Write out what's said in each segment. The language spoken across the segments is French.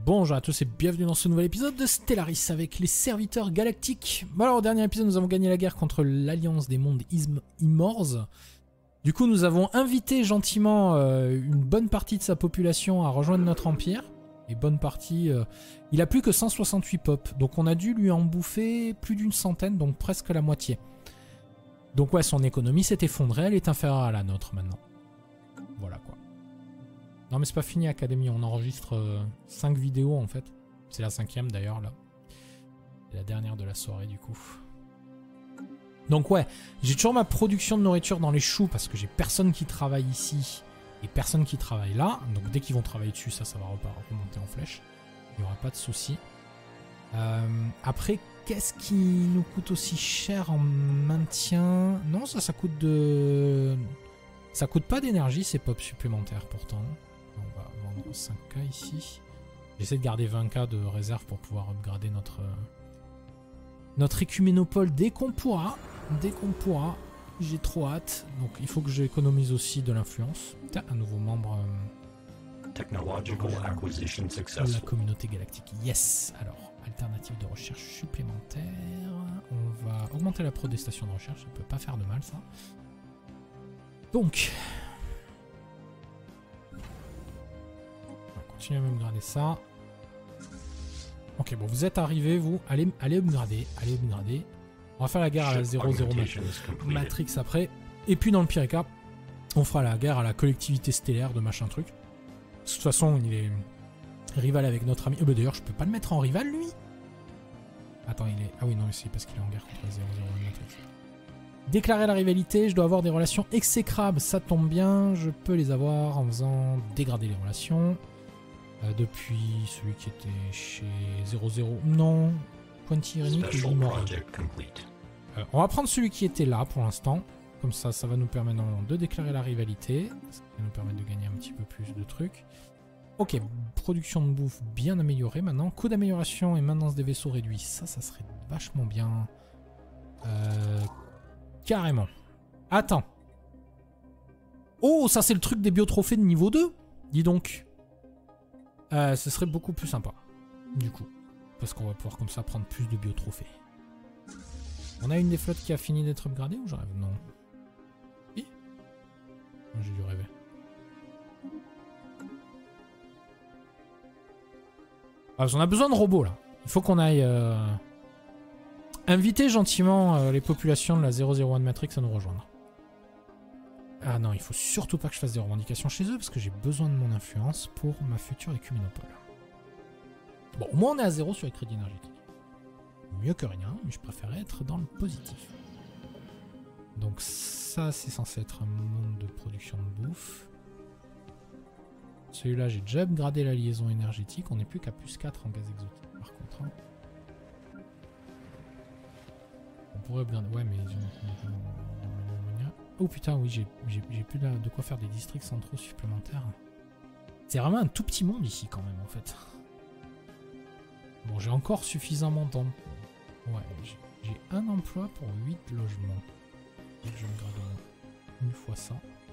Bonjour à tous et bienvenue dans ce nouvel épisode de Stellaris avec les serviteurs galactiques. Bon alors au dernier épisode nous avons gagné la guerre contre l'Alliance des mondes Immors. Du coup nous avons invité gentiment une bonne partie de sa population à rejoindre notre empire. Et bonne partie, il a plus que 168 pop, donc on a dû lui en bouffer plus d'une centaine, donc presque la moitié. Donc ouais, son économie s'est effondrée, elle est inférieure à la nôtre maintenant. Voilà quoi. Non mais c'est pas fini Académie, on enregistre 5 vidéos en fait. C'est la 5e d'ailleurs là. C'est la dernière de la soirée du coup. Donc ouais, j'ai toujours ma production de nourriture dans les choux parce que j'ai personne qui travaille ici et personne qui travaille là. Donc dès qu'ils vont travailler dessus, ça va remonter en flèche. Il n'y aura pas de souci. Après, qu'est-ce qui nous coûte aussi cher en maintien? Non, ça coûte de... Ça coûte pas d'énergie ces pops supplémentaires pourtant. On va vendre 5K ici. J'essaie de garder 20K de réserve pour pouvoir upgrader notre écuménopole dès qu'on pourra. Dès qu'on pourra. J'ai trop hâte. Donc il faut que j'économise aussi de l'influence. Putain, un nouveau membre de la communauté galactique. Yes. Alors, alternative de recherche supplémentaire. On va augmenter la prod des stations de recherche. Ça peut pas faire de mal ça. Donc... Continuez à upgrader ça. Ok, bon, vous êtes arrivés, vous. Allez upgrader. Allez upgrader. On va faire la guerre à la 00 Matrix après. Et puis, dans le pire cas, on fera la guerre à la collectivité stellaire de machin truc. De toute façon, il est rival avec notre ami. Bah, d'ailleurs, je peux pas le mettre en rival, lui. Attends, il est... Ah oui, non, c'est parce qu'il est en guerre contre la 00 Matrix. Déclarer la rivalité, je dois avoir des relations exécrables. Ça tombe bien, je peux les avoir en faisant dégrader les relations. Depuis celui qui était chez 00... Non, Pointy Irenic ou Immoral. On va prendre celui qui était là pour l'instant. Comme ça, ça va nous permettre de déclarer la rivalité. Ça va nous permettre de gagner un petit peu plus de trucs. Ok, production de bouffe bien améliorée maintenant. Coût d'amélioration et maintenance des vaisseaux réduit. Ça serait vachement bien. Carrément. Attends. Oh, ça c'est le truc des biotrophées de niveau 2. Dis donc. Ce serait beaucoup plus sympa. Du coup. Parce qu'on va pouvoir comme ça prendre plus de biotrophées. On a une des flottes qui a fini d'être upgradée ou je rêve? Non. Oui. J'ai dû rêver. Ah, on a besoin de robots là. Il faut qu'on aille... inviter gentiment les populations de la 001 Matrix à nous rejoindre. Ah non, il faut surtout pas que je fasse des revendications chez eux parce que j'ai besoin de mon influence pour ma future écuménopole. Bon, au moins on est à 0 sur les crédits énergétiques. Mieux que rien, mais je préférais être dans le positif. Donc ça, c'est censé être un monde de production de bouffe. Celui-là, j'ai déjà upgradé la liaison énergétique. On n'est plus qu'à plus 4 en gaz exotique par contre. Hein. On pourrait upgrader... Ouais, mais... Oh putain, oui, j'ai plus de quoi faire des districts centraux supplémentaires. C'est vraiment un tout petit monde ici quand même, en fait. Bon, j'ai encore suffisamment de temps. Ouais, j'ai un emploi pour 8 logements. Et je me grade une fois ça.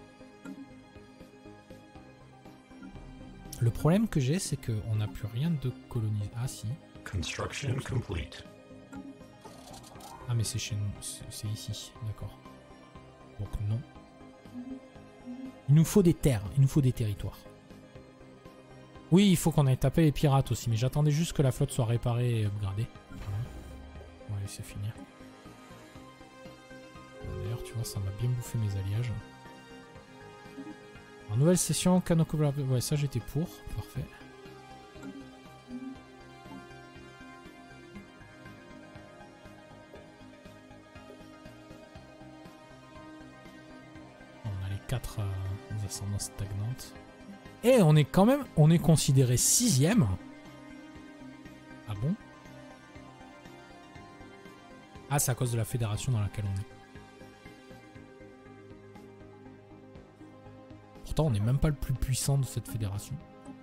Le problème que j'ai, c'est qu'on n'a plus rien de colonisé. Ah si. Construction complete. Ah mais c'est chez nous, c'est ici, d'accord. Donc non. Il nous faut des terres, il nous faut des territoires. Oui, il faut qu'on aille taper les pirates aussi, mais j'attendais juste que la flotte soit réparée et upgradée. Voilà. On va laisser finir. D'ailleurs, tu vois, ça m'a bien bouffé mes alliages. En nouvelle session, Kanoko... Ouais, ça j'étais pour, parfait. On a les 4 ascendances stagnantes. Et on est quand même... On est considéré 6ème. Ah bon? Ah, c'est à cause de la fédération dans laquelle on est. Pourtant, on n'est même pas le plus puissant de cette fédération.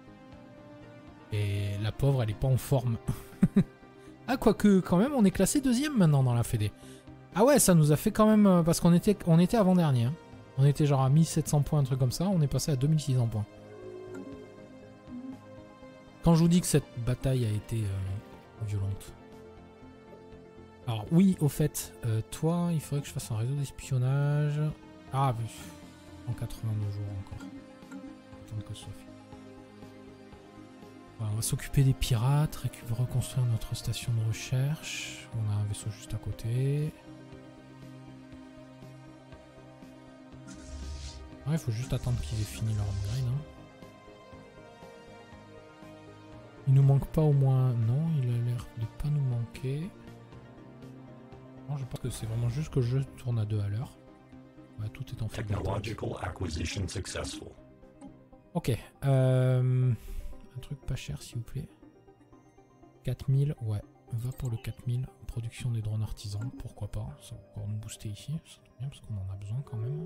Et la pauvre, elle est pas en forme. Ah, quoique, quand même, on est classé 2ème maintenant dans la fédé. Ah ouais, ça nous a fait quand même... Parce qu'on était avant-dernier. Hein. On était genre à 1700 points, un truc comme ça. On est passé à 2600 points. Quand je vous dis que cette bataille a été violente. Alors oui, au fait, toi, il faudrait que je fasse un réseau d'espionnage. Ah, en 82 jours encore. Attendre que ce soit fini. Voilà, on va s'occuper des pirates, reconstruire notre station de recherche. On a un vaisseau juste à côté. Ouais, il faut juste attendre qu'ils aient fini leur upgrade. Hein. Il nous manque pas au moins... Non, il a l'air de pas nous manquer. Non, je pense que c'est vraiment juste que le jeu tourne à 2 à l'heure. Ouais, tout est en fait. Technological acquisition successful. Ok. Un truc pas cher, s'il vous plaît. 4000, ouais. Va pour le 4000. Production des drones artisans, pourquoi pas. Ça va encore nous booster ici. C'est bien parce qu'on en a besoin quand même.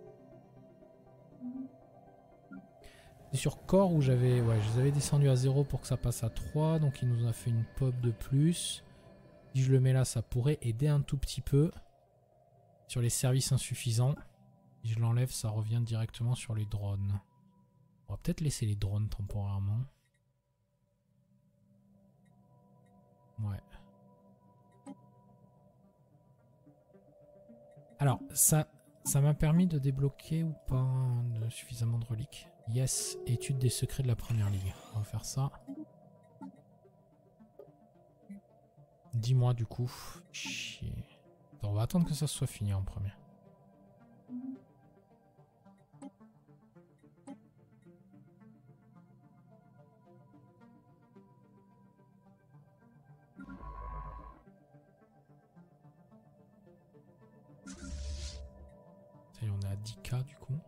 C'est sur Core où j'avais... Ouais, je les avais descendus à 0 pour que ça passe à 3. Donc il nous a fait une pop de plus. Si je le mets là, ça pourrait aider un tout petit peu. Sur les services insuffisants. Si je l'enlève, ça revient directement sur les drones. On va peut-être laisser les drones temporairement. Ouais. Alors, ça m'a permis de débloquer ou pas suffisamment de reliques. Yes, étude des secrets de la première ligue. On va faire ça. Dis-moi du coup. Chier. Attends, on va attendre que ça soit fini en premier. Ça y est, on est à 10K du coup.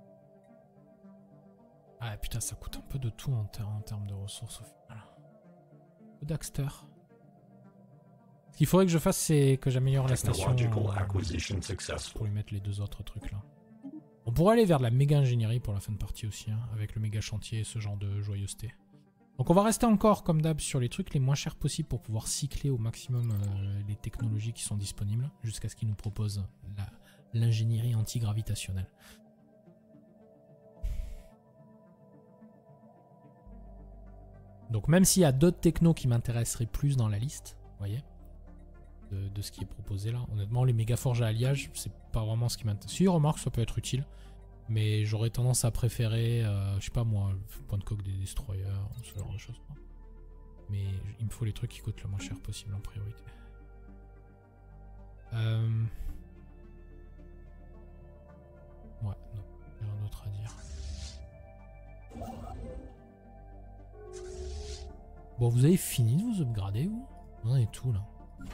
Ah putain, ça coûte un peu de tout en termes de ressources au final. Daxter. Ce qu'il faudrait que je fasse, c'est que j'améliore la station pour lui mettre les 2 autres trucs là. On pourrait aller vers de la méga ingénierie pour la fin de partie aussi, hein, avec le méga chantier et ce genre de joyeuseté. Donc on va rester encore comme d'hab sur les trucs les moins chers possibles pour pouvoir cycler au maximum les technologies qui sont disponibles jusqu'à ce qu'ils nous proposent l'ingénierie antigravitationnelle. Donc même s'il y a d'autres technos qui m'intéresseraient plus dans la liste, vous voyez, de ce qui est proposé là, honnêtement les méga forges à alliage, c'est pas vraiment ce qui m'intéresse. Si, remarque, ça peut être utile, mais j'aurais tendance à préférer, je sais pas moi, le point de coque des destroyers, ce genre de choses. Mais il me faut les trucs qui coûtent le moins cher possible en priorité. Ouais, non, il y a rien d'autre à dire. Bon, vous avez fini de vous upgrader, vous? Vous en êtes tout là.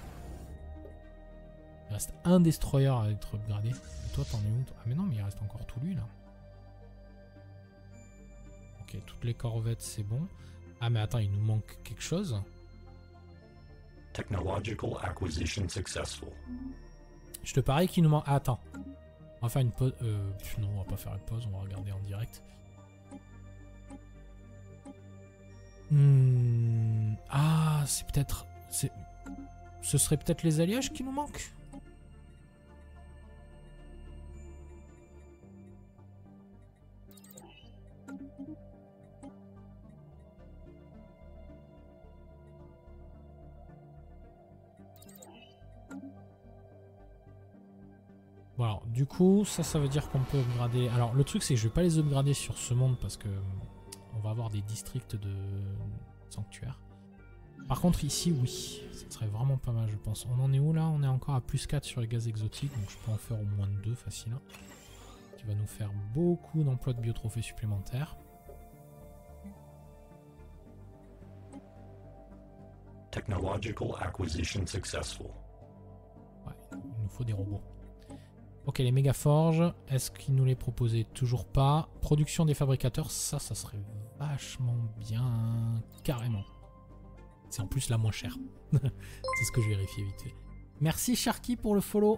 Il reste un destroyer à être upgradé. Et toi, t'en es où? Ah, mais non, mais il reste encore tout lui là. Ok, toutes les corvettes, c'est bon. Ah, mais attends, il nous manque quelque chose. Technological acquisition successful. Je te parie qu'il nous manque. Ah, attends. On va faire une pause. Non, on va pas faire une pause, on va regarder en direct. Ah, c'est peut-être... Ce serait peut-être les alliages qui nous manquent? Voilà, du coup, ça veut dire qu'on peut upgrader... Alors, le truc, c'est que je vais pas les upgrader sur ce monde parce que on va avoir des districts de sanctuaires. Par contre, ici, oui, ça serait vraiment pas mal, je pense. On en est où, là? On est encore à plus 4 sur les gaz exotiques, donc je peux en faire au moins 2 facile. Qui va nous faire beaucoup d'emplois de biotrophées supplémentaires. Technological acquisition successful. Ouais, il nous faut des robots. Ok, les méga forges, est-ce qu'ils nous les proposaient? Toujours pas. Production des fabricateurs, ça serait vachement bien, carrément. C'est en plus la moins chère. C'est ce que je vérifie vite fait. Merci Sharky pour le follow.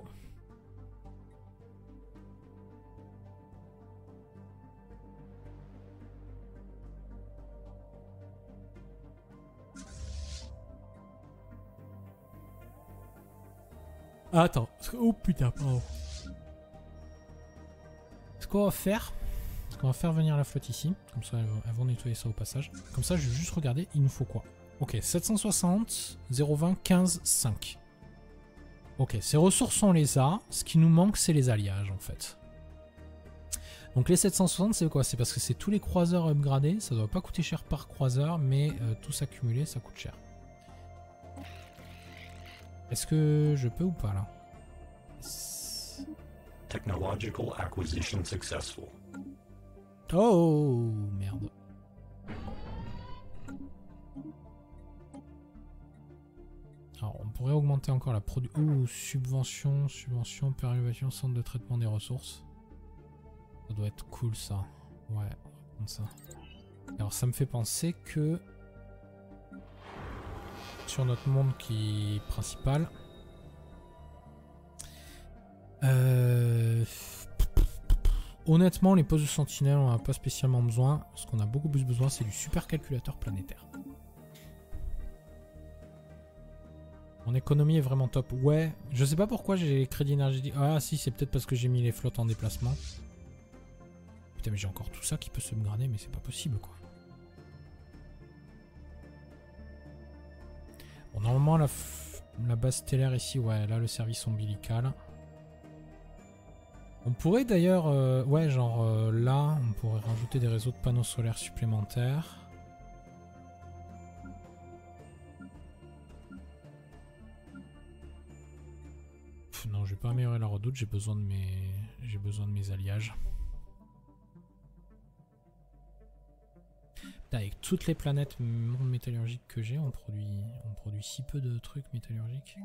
Attends. Oh putain, pardon. Ce qu'on va faire, Parce qu'on va faire venir la flotte ici. Comme ça, elles vont nettoyer ça au passage. Comme ça, je vais juste regarder. Il nous faut quoi? Ok, 760, 020, 15, 5. Ok, ces ressources, on les a. Ce qui nous manque, c'est les alliages, en fait. Donc les 760, c'est quoi? C'est parce que c'est tous les croiseurs upgradés. Ça doit pas coûter cher par croiseur, mais tout s'accumuler, ça coûte cher. Est-ce que je peux ou pas, là? Technological acquisition successful. Oh, merde. Alors, on pourrait augmenter encore la production. Ouh, subvention, périodisation, centre de traitement des ressources. Ça doit être cool, ça. Ouais, on va prendre ça. Alors, ça me fait penser que... sur notre monde qui est principal... Honnêtement, les postes de sentinelle, on n'a pas spécialement besoin. Ce qu'on a beaucoup plus besoin, c'est du supercalculateur planétaire. Mon économie est vraiment top. Ouais, je sais pas pourquoi j'ai les crédits énergétiques. Ah si, c'est peut-être parce que j'ai mis les flottes en déplacement. Putain, mais j'ai encore tout ça qui peut se upgrader, mais c'est pas possible, quoi. Bon, normalement, la base stellaire ici, ouais, là, le service ombilical. On pourrait d'ailleurs, ouais, genre là, on pourrait rajouter des réseaux de panneaux solaires supplémentaires. Pff, non, je vais pas améliorer la redoute, j'ai besoin de mes alliages. Putain, avec toutes les planètes monde métallurgique que j'ai, on produit si peu de trucs métallurgiques.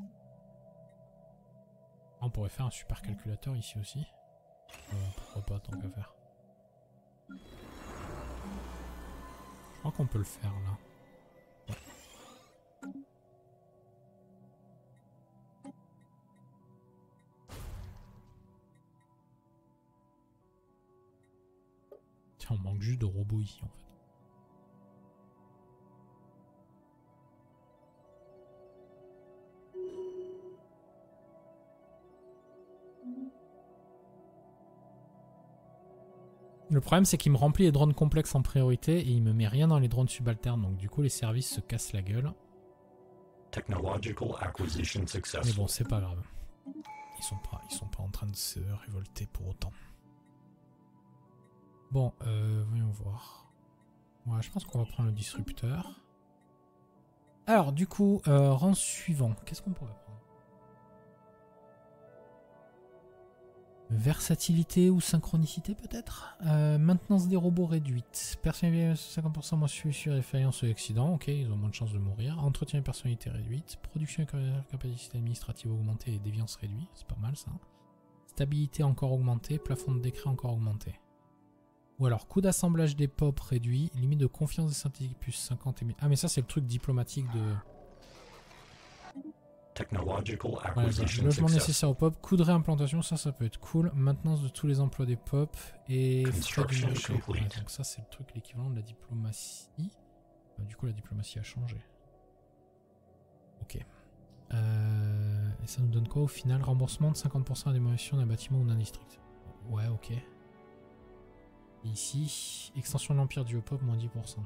On pourrait faire un supercalculateur ici aussi. Pourquoi pas, tant qu'à faire. Je crois qu'on peut le faire là. Ouais. Tiens, on manque juste de robots ici en fait. Le problème, c'est qu'il me remplit les drones complexes en priorité et il me met rien dans les drones subalternes. Donc du coup, les services se cassent la gueule. Technological acquisition successful. Mais bon, c'est pas grave. Ils sont pas en train de se révolter pour autant. Bon, voyons voir. Ouais, je pense qu'on va prendre le disrupteur. Alors, du coup, rang suivant. Qu'est-ce qu'on pourrait prendre? Versatilité ou synchronicité peut-être. Maintenance des robots réduite. Personnalité 50% moins sur défaillance ou accident. Ok, ils ont moins de chances de mourir. Entretien et personnalité réduite. Production et capacité administrative augmentée et déviance réduite. C'est pas mal ça. Stabilité encore augmentée. Plafond de décret encore augmenté. Ou alors coût d'assemblage des POP réduit. Limite de confiance des synthétiques plus 50 et... Ah mais ça c'est le truc diplomatique de... Technological Voilà, acquisition logement successful. nécessaire aux POP, coût de réimplantation, ça peut être cool. Maintenance de tous les emplois des POP et frais du Construction marché. complete. Ouais, donc ça c'est le truc, l'équivalent de la diplomatie. Du coup la diplomatie a changé. Ok. Et ça nous donne quoi au final? Remboursement de 50% à démolition d'un bâtiment ou d'un district. Ouais, ok. Et ici, extension de l'empire du POP, moins 10%.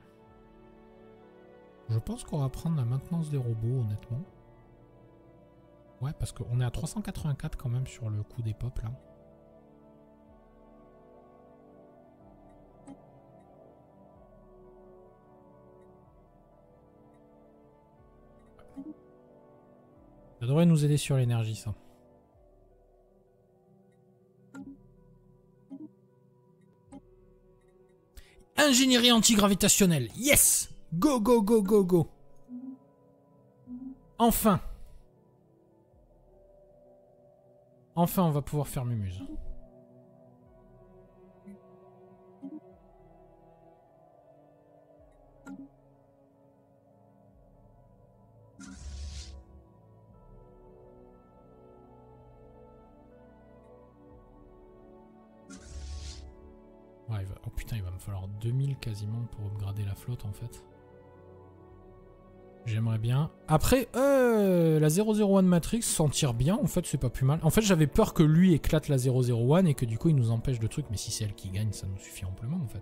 Je pense qu'on va prendre la maintenance des robots, honnêtement. Ouais, parce qu'on est à 384 quand même sur le coût des POP là. Ça devrait nous aider sur l'énergie ça. Ingénierie antigravitationnelle. Yes! Go, go, go, go, go. Enfin. Enfin, on va pouvoir faire Mumuse. Ouais, oh putain, il va me falloir 2000 quasiment pour upgrader la flotte en fait. J'aimerais bien. Après, la 001 Matrix s'en tire bien. En fait, c'est pas plus mal. En fait, j'avais peur que lui éclate la 001 et que du coup, il nous empêche de trucs. Mais si c'est elle qui gagne, ça nous suffit amplement, en fait.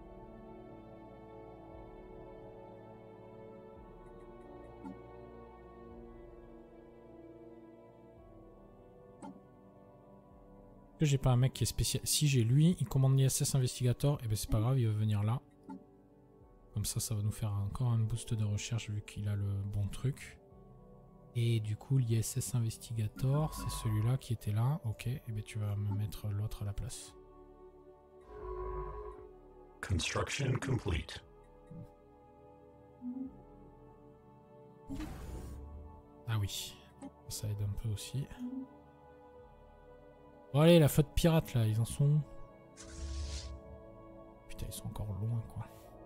Que j'ai pas un mec qui est spécial. Si j'ai lui, il commande l'ISS Investigator, et ben c'est pas grave, il va venir là. Comme ça va nous faire encore un boost de recherche vu qu'il a le bon truc. Et du coup, l'ISS Investigator, c'est celui-là qui était là. Ok, et ben tu vas me mettre l'autre à la place. Construction complete. Ah oui, ça aide un peu aussi. Bon allez, la flotte pirate là, ils en sont où? Putain, ils sont encore loin quoi.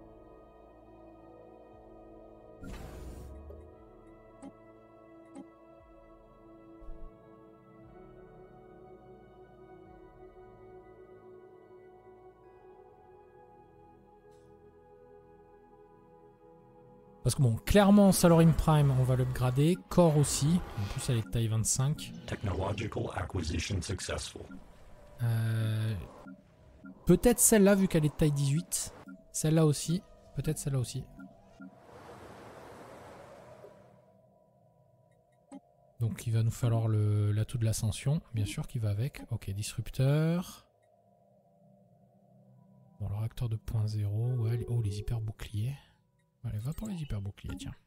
Parce que bon, clairement, Salorim Prime, on va l'upgrader. Core aussi. En plus, elle est de taille 25. Technological acquisition successful. Peut-être celle-là, vu qu'elle est de taille 18. Celle-là aussi. Peut-être celle-là aussi. Donc, il va nous falloir l'atout de l'ascension. Bien sûr, qui va avec. Ok, disrupteur. Bon, le réacteur de 2.0. Ouais, oh, les hyper boucliers. Allez, va pour les hyper boucliers, tiens.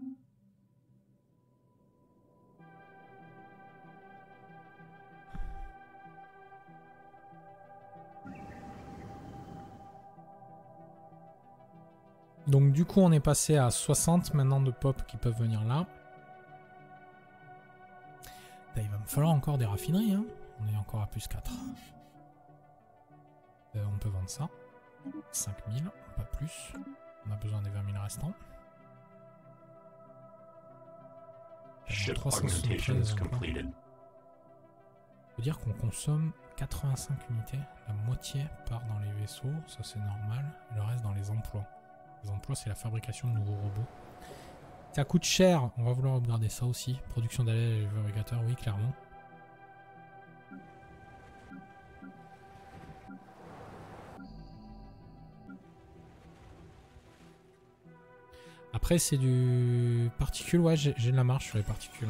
Donc du coup on est passé à 60 maintenant de pop qui peuvent venir là. Là, il va me falloir encore des raffineries, hein. On est encore à plus 4. On peut vendre ça. 5000, pas plus. On a besoin des 20 000 restants. Ship 373 augmentations completed. Ça veut dire qu'on consomme 85 unités. La moitié part dans les vaisseaux, ça c'est normal. Le reste dans les emplois. Les emplois, c'est la fabrication de nouveaux robots. Ça coûte cher, on va vouloir regarder ça aussi. Production d'allèges et fabricateurs, oui, clairement. Après, c'est du particule, ouais, j'ai de la marge sur les particules.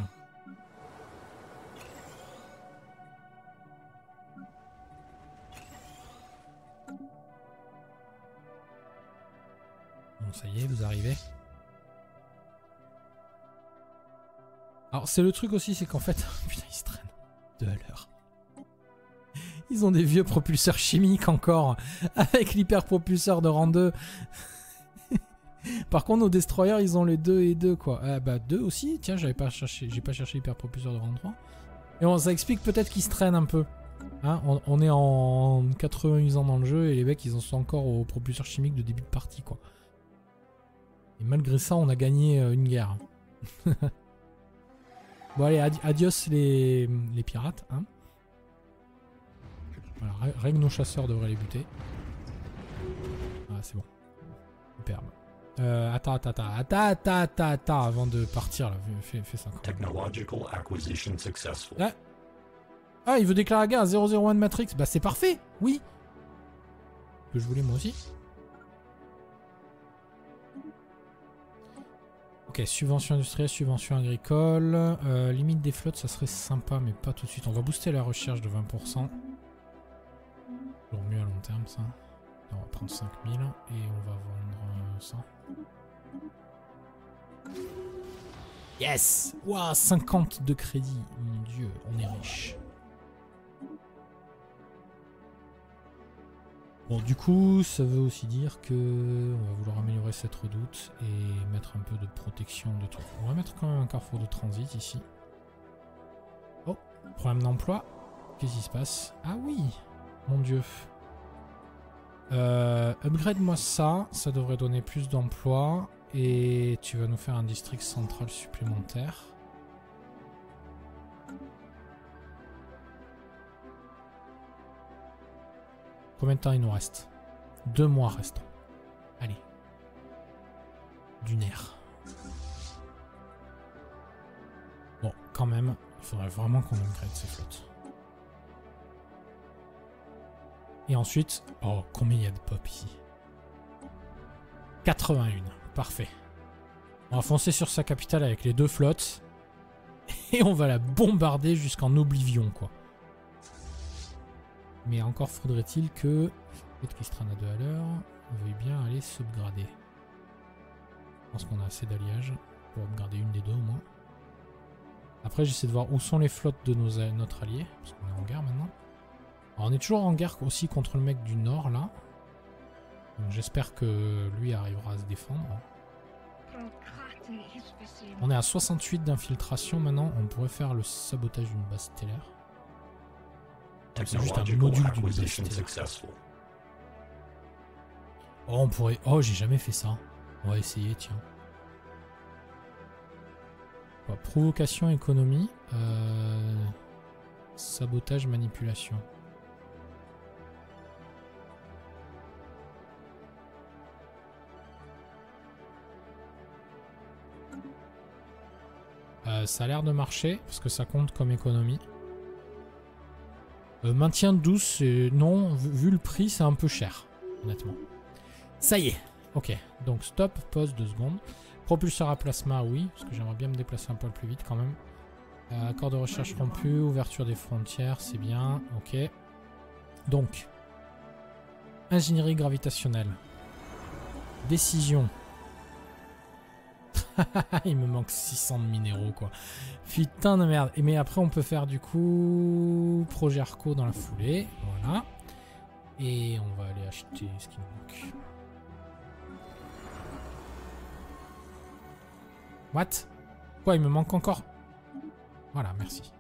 Bon, ça y est, vous arrivez. Alors, c'est le truc aussi, c'est qu'en fait... Putain, ils se traînent de l'heure. Ils ont des vieux propulseurs chimiques encore, avec l'hyperpropulseur de rang 2. Par contre, nos destroyers, ils ont les 2 et 2, quoi. Ah bah, 2 aussi. Tiens, j'ai pas cherché l'hyperpropulseur de rang 3. Et bon, ça explique peut-être qu'ils se traînent un peu. Hein, on est en 88 ans dans le jeu, et les mecs, ils en sont encore aux propulseurs chimiques de début de partie, quoi. Et malgré ça, on a gagné une guerre. Bon, allez, adios les pirates, hein. Voilà, règle nos chasseurs devraient les buter. Ah, c'est bon. Superbe. Attends, avant de partir, là, fais ça. Technological acquisition successful. Ah, il veut déclarer la guerre à 001 Matrix. Bah, c'est parfait, oui. Que je voulais moi aussi. Ok, subvention industrielle, subvention agricole. Limite des flottes, ça serait sympa, mais pas tout de suite. On va booster la recherche de 20%. Toujours mieux à long terme, ça. On va prendre 5000 et on va vendre ça. Yes! Waouh, 50 de crédit. Mon dieu, on est riche. Bon, du coup, ça veut aussi dire que on va vouloir améliorer cette redoute et mettre un peu de protection de trucs. On va mettre quand même un carrefour de transit ici. Oh, problème d'emploi. Qu'est-ce qui se passe? Ah oui, mon dieu. Upgrade-moi ça, ça devrait donner plus d'emplois. Et tu vas nous faire un district central supplémentaire. Combien de temps il nous reste? 2 mois restants. Allez. Du nerf. quand même, il faudrait vraiment qu'on upgrade ces flottes. Et ensuite, oh, combien il y a de pop ici? 81, parfait. On va foncer sur sa capitale avec les 2 flottes. Et on va la bombarder jusqu'en oblivion, quoi. Mais encore faudrait-il que... Peut-être qu'Istrana 2 à l'heure veuille bien aller s'upgrader. Je pense qu'on a assez d'alliages pour upgrader une des 2 au moins. Après, j'essaie de voir où sont les flottes de notre allié, parce qu'on est en guerre maintenant. Alors, on est toujours en guerre aussi contre le mec du nord, là. Donc j'espère que lui arrivera à se défendre. On est à 68 d'infiltration maintenant. On pourrait faire le sabotage d'une base stellaire. C'est juste un module d'une base stellaire. Oh, on pourrait... Oh, j'ai jamais fait ça. On va essayer, tiens. Quoi, provocation, économie. Sabotage, manipulation. Ça a l'air de marcher, parce que ça compte comme économie. Maintien douce, non, vu le prix, c'est un peu cher, honnêtement. Ça y est. Ok, donc stop, pause 2 secondes. Propulseur à plasma, oui, parce que j'aimerais bien me déplacer un peu plus vite quand même. Accord de recherche rompu, ouverture des frontières, c'est bien, ok. Donc, ingénierie gravitationnelle. Décision. Il me manque 600 de minéraux, quoi. Putain de merde. Mais après, on peut faire du coup projet Arco dans la foulée. Voilà. Et on va aller acheter ce qui nous manque. What? Quoi, il me manque encore? Voilà, merci.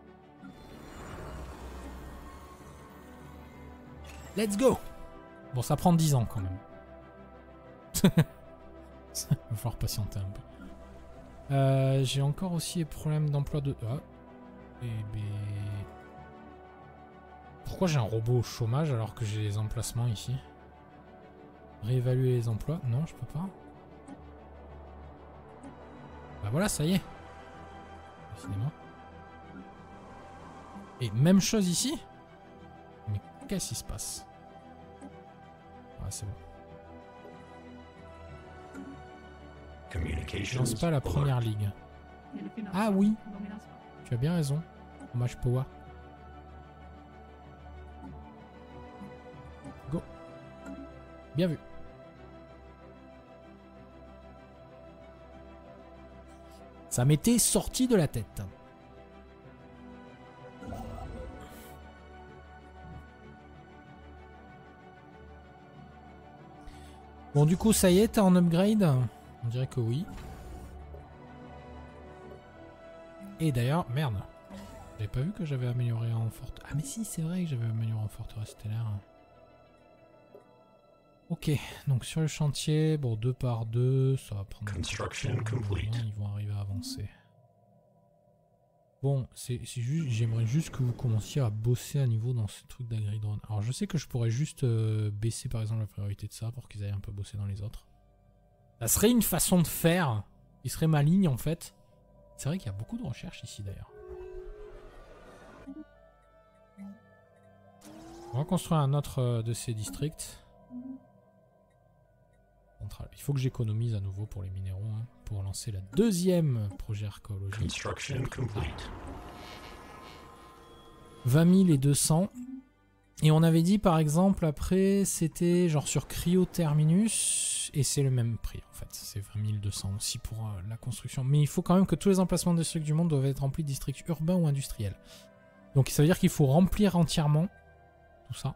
Let's go! Bon, ça prend 10 ans quand même. Il va falloir patienter un peu. J'ai encore aussi des problèmes d'emploi de... Ah. Eh ben... Pourquoi j'ai un robot au chômage alors que j'ai les emplacements ici? Réévaluer les emplois? Non, je peux pas. Bah voilà, ça y est. Décidément. Et même chose ici? Mais qu'est-ce qui se passe? Ah, c'est bon. Je lance pas la première ligue. Ah oui, tu as bien raison. Hommage Power. Go. Bien vu. Ça m'était sorti de la tête. Bon, du coup, ça y est, t'es en upgrade? On dirait que oui. Et d'ailleurs, merde. J'avais pas vu que j'avais amélioré en forteresse. Ah mais si, c'est vrai que j'avais amélioré en forteresse stellaire. Ok, donc sur le chantier, bon, 2 par 2, ça va prendre... Construction complete. Ils vont arriver à avancer. Bon, c'est juste, j'aimerais juste que vous commenciez à bosser à niveau dans ce truc d'agri-drone. Alors je sais que je pourrais juste baisser par exemple la priorité de ça pour qu'ils aillent un peu bosser dans les autres. Ça serait une façon de faire qui serait maligne en fait. C'est vrai qu'il y a beaucoup de recherches ici d'ailleurs. On va construire un autre de ces districts. Il faut que j'économise à nouveau pour les minéraux, hein, pour lancer la deuxième projet archéologique. Construction complete. 20 000 et 200. Et on avait dit par exemple après c'était genre sur Cryo Terminus et c'est le même prix en fait. C'est 20 200 aussi pour la construction. Mais il faut quand même que tous les emplacements de districts du monde doivent être remplis de districts urbains ou industriels. Donc ça veut dire qu'il faut remplir entièrement tout ça.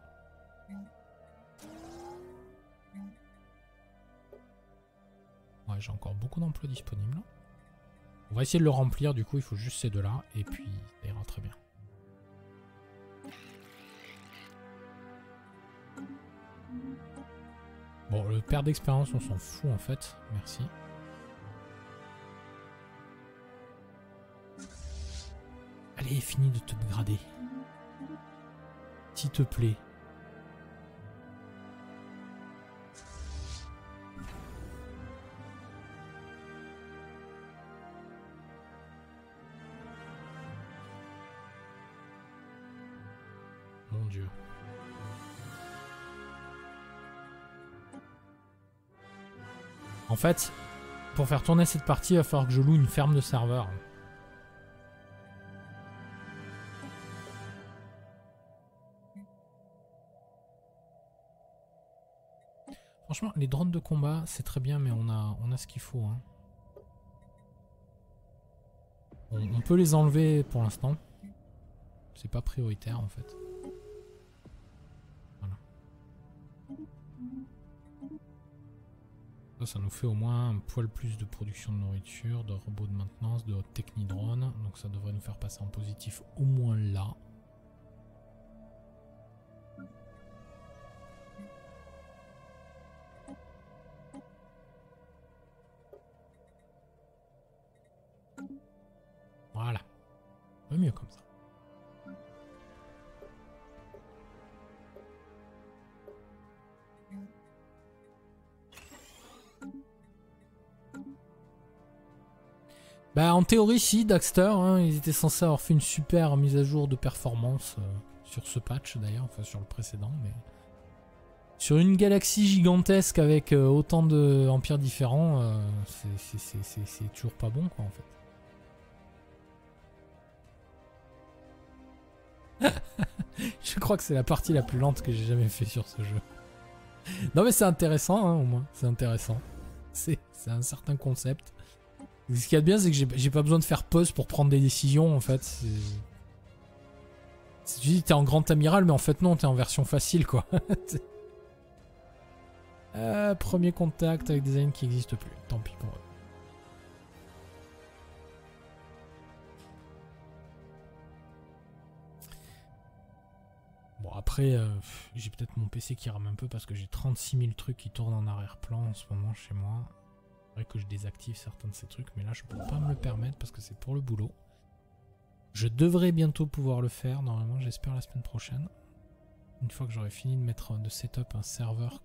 Ouais, j'ai encore beaucoup d'emplois disponibles. On va essayer de le remplir, du coup il faut juste ces deux-là, et puis ça ira très bien. Bon, le père d'expérience, on s'en fout en fait, merci. Allez, finis de te grader. S'il te plaît. mon dieu. En fait, pour faire tourner cette partie, il va falloir que je loue une ferme de serveurs. Franchement, les drones de combat, c'est très bien, mais on a ce qu'il faut. Hein. On peut les enlever pour l'instant. C'est pas prioritaire en fait. Voilà. Ça nous fait au moins un poil plus de production de nourriture, de robots de maintenance, de technidrone. Donc ça devrait nous faire passer en positif au moins là. Voilà. Pas mieux comme ça. Bah en théorie si, Daxter, hein, ils étaient censés avoir fait une super mise à jour de performance sur ce patch d'ailleurs, enfin sur le précédent, mais... Sur une galaxie gigantesque avec autant d'empires différents, c'est toujours pas bon quoi en fait. Je crois que c'est la partie la plus lente que j'ai jamais fait sur ce jeu. Non mais c'est intéressant hein, au moins, c'est intéressant. C'est un certain concept. Ce qu'il y a de bien, c'est que j'ai pas besoin de faire pause pour prendre des décisions, en fait. Tu dis t'es en grand amiral, mais en fait non, t'es en version facile, quoi. Premier contact avec des aliens qui n'existent plus. Tant pis pour eux. Bon, après, j'ai peut-être mon PC qui rame un peu parce que j'ai 36 000 trucs qui tournent en arrière-plan en ce moment chez moi. Que je désactive certains de ces trucs, mais là je peux pas me le permettre parce que c'est pour le boulot. Je devrais bientôt pouvoir le faire, normalement j'espère la semaine prochaine. Une fois que j'aurai fini de mettre de setup un serveur,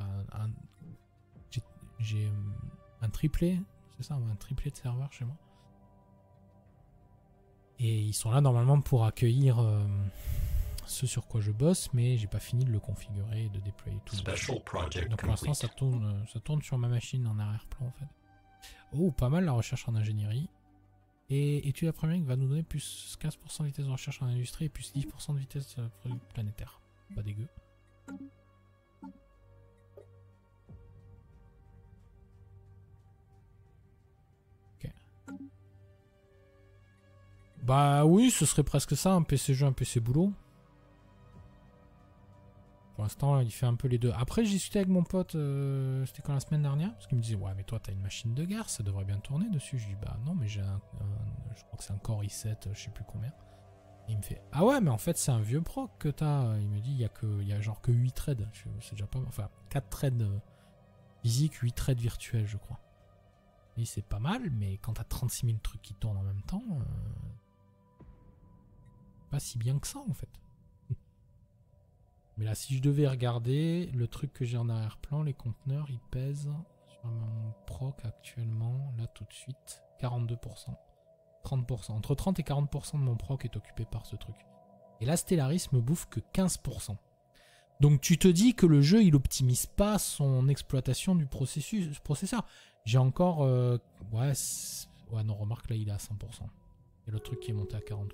j'ai un triplet, c'est ça, un triplet de serveurs chez moi. Et ils sont là normalement pour accueillir ce sur quoi je bosse, mais j'ai pas fini de le configurer et de déployer tout. Donc pour l'instant ça tourne sur ma machine en arrière-plan en fait. Oh, pas mal la recherche en ingénierie. Et étude la première va nous donner plus 15% de vitesse de recherche en industrie et plus 10% de vitesse planétaire. Pas dégueu. Ok. Bah oui, ce serait presque ça, un PC jeu, un PC boulot. Pour l'instant, il fait un peu les deux. Après, j'ai discuté avec mon pote, c'était quand la semaine dernière, parce qu'il me disait, ouais, mais toi, t'as une machine de guerre, ça devrait bien tourner dessus. Je dis, bah non, mais j'ai je crois que c'est un Core i7, je sais plus combien. Et il me fait, ah ouais, mais en fait, c'est un vieux proc que t'as. Il me dit, il y a genre que 8 threads. C'est déjà pas mal. Enfin, 4 threads physiques, 8 threads virtuels, je crois. Et c'est pas mal, mais quand t'as 36 000 trucs qui tournent en même temps, pas si bien que ça, en fait. Mais là, si je devais regarder, le truc que j'ai en arrière-plan, les conteneurs, ils pèsent sur mon proc actuellement, là tout de suite, 42%. 30%. Entre 30 et 40% de mon proc est occupé par ce truc. Et là, Stellaris me bouffe que 15%. Donc tu te dis que le jeu, il optimise pas son exploitation du processeur. J'ai encore... ouais, non, remarque, là, il est à 100%. Et le truc qui est monté à 40%.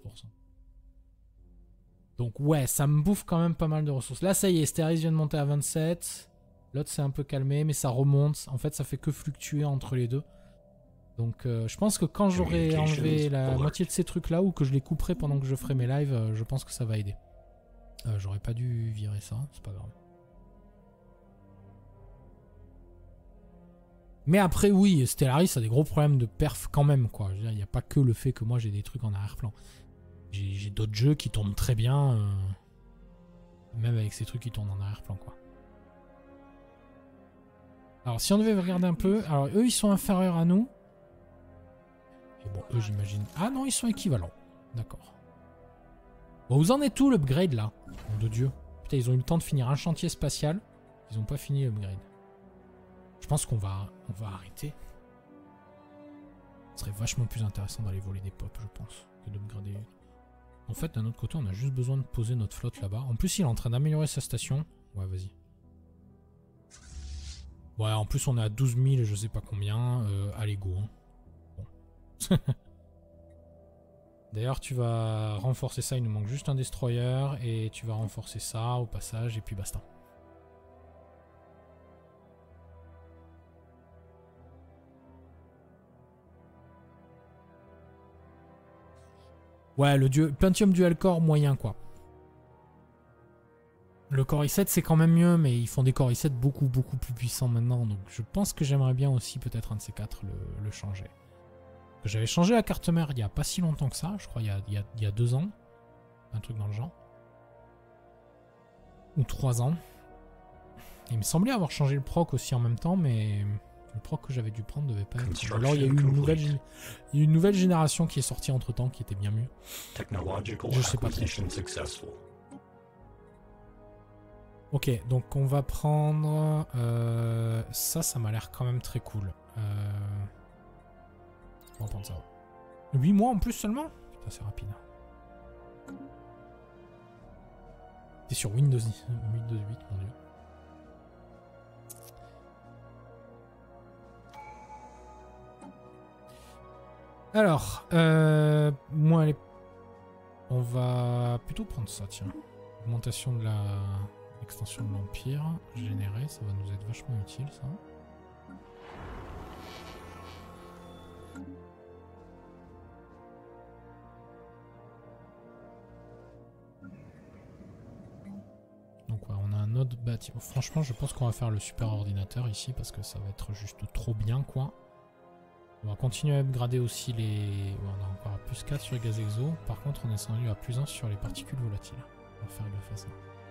Donc ouais, ça me bouffe quand même pas mal de ressources. Là, ça y est, Stellaris vient de monter à 27. L'autre s'est un peu calmé, mais ça remonte. En fait, ça fait que fluctuer entre les deux. Donc je pense que quand j'aurai enlevé la moitié de ces trucs-là, ou que je les couperai pendant que je ferai mes lives, je pense que ça va aider. J'aurais pas dû virer ça, c'est pas grave. Mais après, oui, Stellaris a des gros problèmes de perf quand même, quoi. Il n'y a pas que le fait que moi j'ai des trucs en arrière-plan. J'ai d'autres jeux qui tournent très bien, même avec ces trucs qui tournent en arrière-plan, quoi. Alors, si on devait regarder un peu, alors eux, ils sont inférieurs à nous. Et bon, eux, j'imagine... Ah non, ils sont équivalents. D'accord. Bon, vous en êtes où, l'upgrade, là? Nom de Dieu. Putain, ils ont eu le temps de finir un chantier spatial. Ils n'ont pas fini l'upgrade. Je pense qu'on va arrêter. Ce serait vachement plus intéressant d'aller voler des pops, je pense, que d'upgrader. En fait, d'un autre côté, on a juste besoin de poser notre flotte là-bas. En plus, il est en train d'améliorer sa station. Ouais, vas-y. Ouais, en plus, on est à 12 000, je sais pas combien. Allez, go. Hein. Bon. D'ailleurs, tu vas renforcer ça. Il nous manque juste un destroyer. Et tu vas renforcer ça au passage. Et puis basta. Ouais, le Pentium Dual Core moyen, quoi. Le Core i7, c'est quand même mieux, mais ils font des Core i7 beaucoup plus puissants maintenant. Donc je pense que j'aimerais bien aussi, peut-être un de ces quatre, le changer. J'avais changé la carte mère il n'y a pas si longtemps que ça, je crois il y a 2 ans. Un truc dans le genre. Ou 3 ans. Il me semblait avoir changé le proc aussi en même temps, mais le proc que j'avais dû prendre devait pas être... Alors il y a eu une nouvelle génération qui est sortie entre temps qui était bien mieux. Je sais pas trop. Ok, donc on va prendre... ça m'a l'air quand même très cool. On va prendre ça. 8 mois en plus seulement? Putain, c'est rapide. C'est sur Windows 8, mon dieu. Alors, moi, allez, on va plutôt prendre ça, tiens. Augmentation de l'extension de l'Empire générée, ça va nous être vachement utile, ça. Donc ouais, on a un autre bâtiment. Franchement, je pense qu'on va faire le super ordinateur ici parce que ça va être juste trop bien, quoi. On va continuer à upgrader aussi les... Ouais, on a encore à plus 4 sur les gaz exo. Par contre, on est descendu à plus 1 sur les particules volatiles. On va faire gaffe à ça.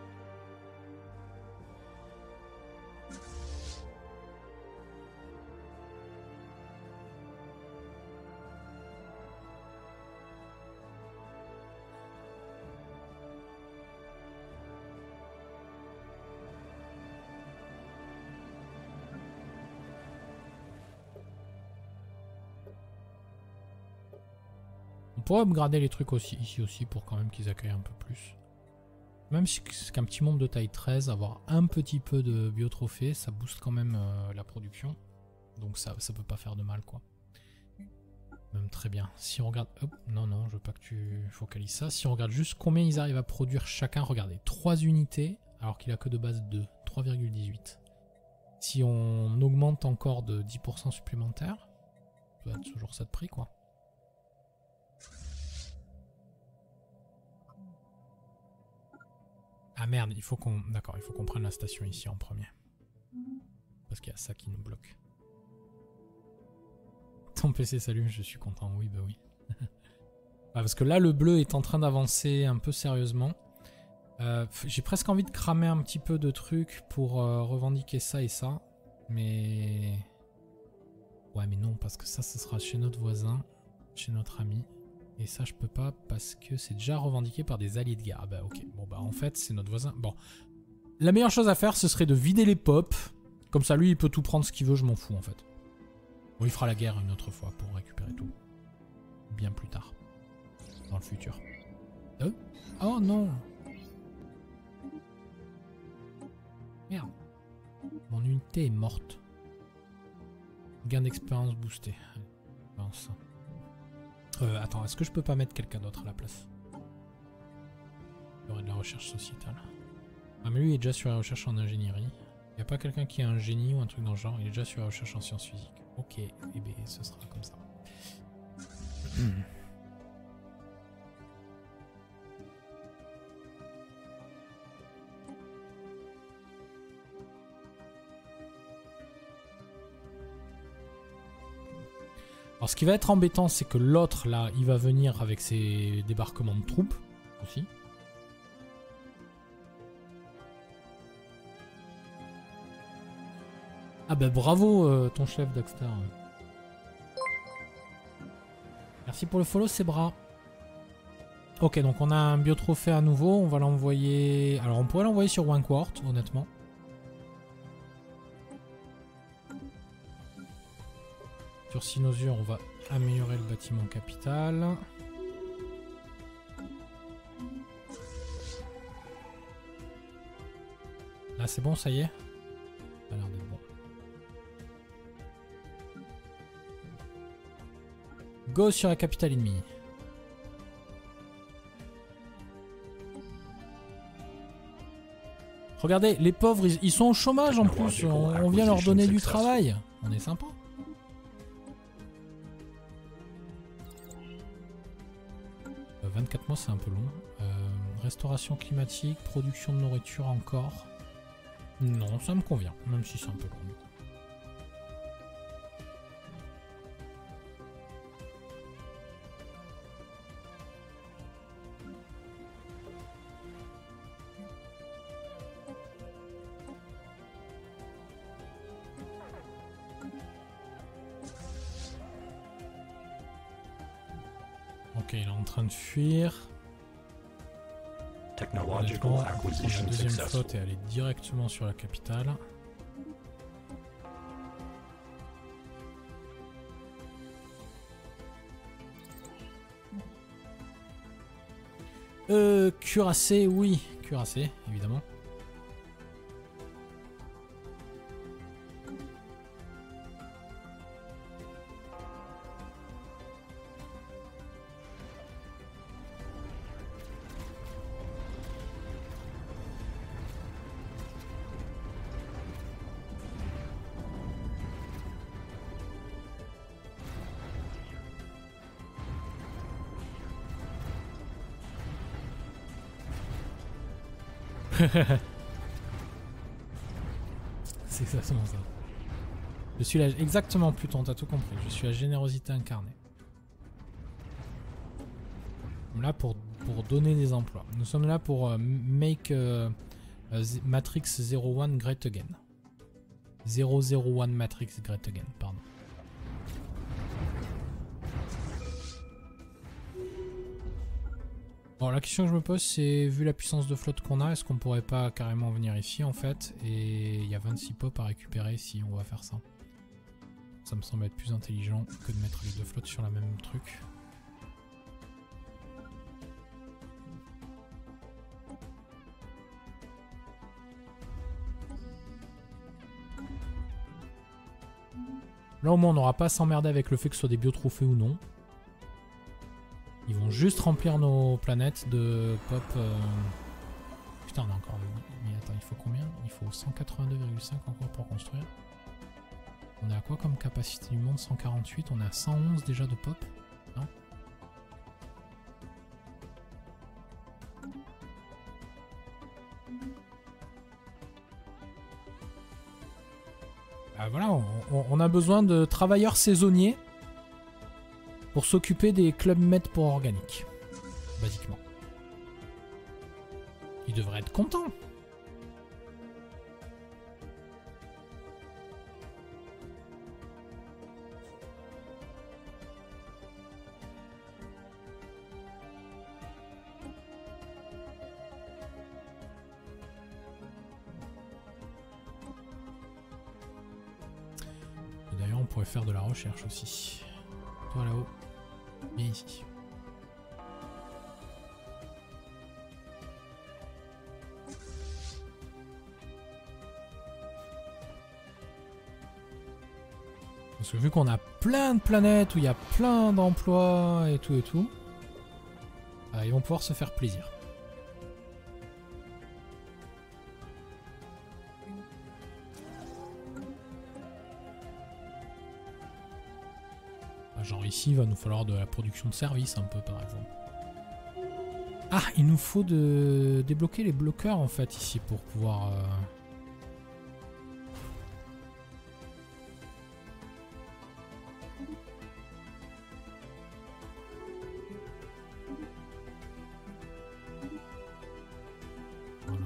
On pourrait upgrader les trucs aussi, ici aussi pour quand même qu'ils accueillent un peu plus. Même si c'est qu'un petit monde de taille 13, avoir un petit peu de biotrophée, ça booste quand même la production. Donc ça peut pas faire de mal, quoi. Même très bien. Si on regarde... Hop, non, je veux pas que tu focalises ça. Si on regarde juste combien ils arrivent à produire chacun, regardez, 3 unités, alors qu'il a que de base 2, 3,18. Si on augmente encore de 10% supplémentaire, ça va être toujours ça de prix, quoi. Ah merde, il faut qu'on... D'accord, il faut qu'on prenne la station ici en premier. Parce qu'il y a ça qui nous bloque. Ton PC s'allume, je suis content. Oui, bah oui. Parce que là, le bleu est en train d'avancer un peu sérieusement. J'ai presque envie de cramer un petit peu de trucs pour revendiquer ça et ça. Mais... Ouais, mais non, parce que ça, ce sera chez notre voisin, chez notre ami. Et ça, je peux pas parce que c'est déjà revendiqué par des alliés de guerre. Ah bah ok, bon bah en fait, c'est notre voisin. Bon, la meilleure chose à faire, ce serait de vider les pop. Comme ça, lui, il peut tout prendre ce qu'il veut, je m'en fous en fait. Bon, il fera la guerre une autre fois pour récupérer tout. Bien plus tard. Dans le futur. Oh non! Merde. Mon unité est morte. Gain d'expérience boosté. Pense. Attends, est-ce que je peux pas mettre quelqu'un d'autre à la place? Il y aurait de la recherche sociétale. Ah mais lui il est déjà sur la recherche en ingénierie. Il n'y a pas quelqu'un qui a un génie ou un truc dans le genre, il est déjà sur la recherche en sciences physiques. Ok, et eh bien ce sera comme ça. Alors ce qui va être embêtant, c'est que l'autre là, il va venir avec ses débarquements de troupes aussi. Ah bah bravo ton chef Daxter. Merci pour le follow, c'est bras. Ok, donc on a un biotrophée à nouveau, on va l'envoyer... Alors on pourrait l'envoyer sur Wanquart, honnêtement. Sur Sinosure, on va améliorer le bâtiment capital. Là c'est bon, ça y est. Ça a l'air d'être bon. Go sur la capitale ennemie. Regardez, les pauvres, ils sont au chômage en plus. On vient leur donner du travail. On est sympa. Euh, 24 mois, c'est un peu long. Restauration climatique, production de nourriture encore. Non, ça me convient, même si c'est un peu long. Ok, il est en train de fuir. Technological La acquisition deuxième successful. flotte est allée directement sur la capitale. Cuirassé, oui. Cuirassé, évidemment. C'est exactement ça. Je suis là exactement, Pluton, t'as tout compris. Je suis la générosité incarnée. Là pour donner des emplois. Nous sommes là pour make Matrix 01 great again. 001 Matrix great again, pardon. Bon, la question que je me pose, c'est, vu la puissance de flotte qu'on a, est-ce qu'on pourrait pas carrément venir ici, en fait? Et il y a 26 pop à récupérer si on va faire ça. Ça me semble être plus intelligent que de mettre les deux flottes sur la même truc. Là, au moins, on n'aura pas à s'emmerder avec le fait que ce soit des biotrophées ou non. Ils vont juste remplir nos planètes de pop. Putain, on a encore. Mais attends, il faut combien? Il faut 182,5 encore pour construire. On est à quoi comme capacité du monde? 148. On est à 111 déjà de pop. Non? Ah, voilà, on a besoin de travailleurs saisonniers pour s'occuper des clubs med pour organique, basiquement. Ils devraient être contents. Et d'ailleurs, on pourrait faire de la recherche aussi. Toi là-haut. Viens ici. Parce que vu qu'on a plein de planètes où il y a plein d'emplois et tout, ils vont pouvoir se faire plaisir. Genre ici, il va nous falloir de la production de services un peu par exemple. Ah, il nous faut débloquer les bloqueurs en fait ici pour pouvoir... Voilà.